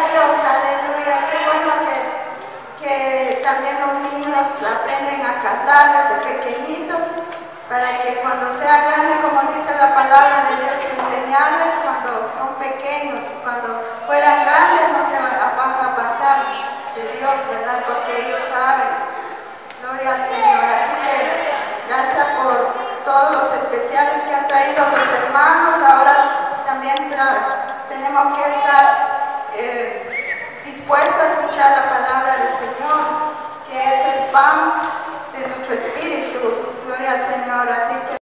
Dios, aleluya. Qué bueno que también los niños aprenden a cantar desde pequeñitos, para que cuando sea grande, como dice la palabra de Dios, enseñarles cuando son pequeños, cuando fueran grandes no se van a apartar de Dios, ¿verdad? Porque ellos saben. Gloria al Señor. Así que gracias por todos los especiales que han traído los hermanos. Ahora también tenemos que estar dispuestos a escuchar la palabra del Señor, que es el pan de nuestro espíritu. Gloria al Señor. Así que